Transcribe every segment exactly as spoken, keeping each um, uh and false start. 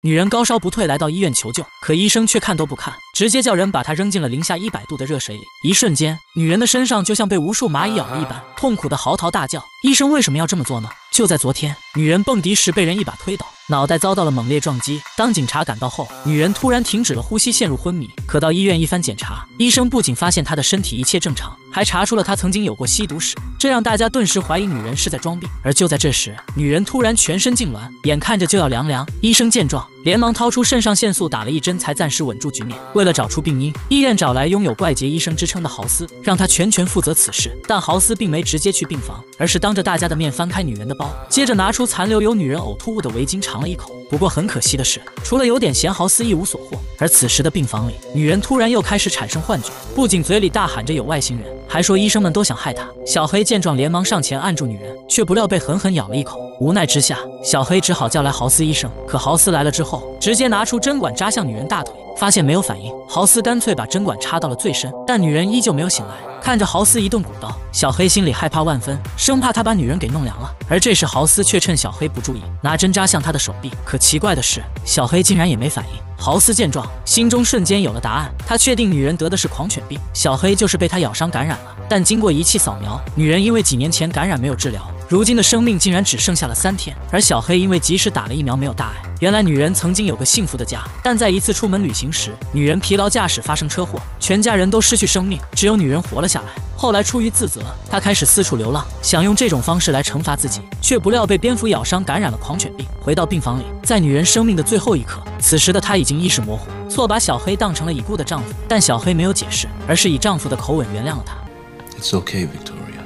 女人高烧不退，来到医院求救，可医生却看都不看，直接叫人把她扔进了零下一百度的热水里。一瞬间，女人的身上就像被无数蚂蚁咬了一般，痛苦的嚎啕大叫。医生为什么要这么做呢？就在昨天，女人蹦迪时被人一把推倒，脑袋遭到了猛烈撞击。当警察赶到后，女人突然停止了呼吸，陷入昏迷。可到医院一番检查，医生不仅发现她的身体一切正常，还查出了她曾经有过吸毒史，这让大家顿时怀疑女人是在装病。而就在这时，女人突然全身痉挛，眼看着就要凉凉。医生见状，连忙掏出肾上腺素打了一针，才暂时稳住局面。为了找出病因，医院找来拥有怪杰医生之称的豪斯，让他全权负责此事。但豪斯并没直接去病房，而是当着大家的面翻开女人的包，接着拿出残留有女人呕吐物的围巾尝了一口。不过很可惜的是，除了有点咸，豪斯一无所获。而此时的病房里，女人突然又开始产生幻觉，不仅嘴里大喊着有外星人，还说医生们都想害她。小黑见状连忙上前按住女人，却不料被狠狠咬了一口。无奈之下，小黑只好叫来豪斯医生。可豪斯来了之后，直接拿出针管扎向女人大腿，发现没有反应，豪斯干脆把针管插到了最深，但女人依旧没有醒来。看着豪斯一顿鼓捣，小黑心里害怕万分，生怕他把女人给弄凉了。而这时豪斯却趁小黑不注意，拿针扎向他的手臂。可奇怪的是，小黑竟然也没反应。豪斯见状，心中瞬间有了答案，他确定女人得的是狂犬病，小黑就是被他咬伤感染了。但经过仪器扫描，女人因为几年前感染没有治疗，如今的生命竟然只剩下了三天。而小黑因为及时打了疫苗没有大碍。原来女人曾经有个幸福的家，但在一次出门旅行时，女人疲劳驾驶发生车祸，全家人都失去生命，只有女人活了下来。后来出于自责，她开始四处流浪，想用这种方式来惩罚自己，却不料被蝙蝠咬伤，感染了狂犬病。回到病房里，在女人生命的最后一刻，此时的她已经意识模糊，错把小黑当成了已故的丈夫。但小黑没有解释，而是以丈夫的口吻原谅了她。 It's okay, Victoria.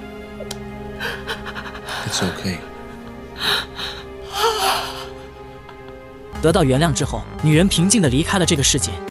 It's okay. 得到原谅之后，女人平静地离开了这个世界。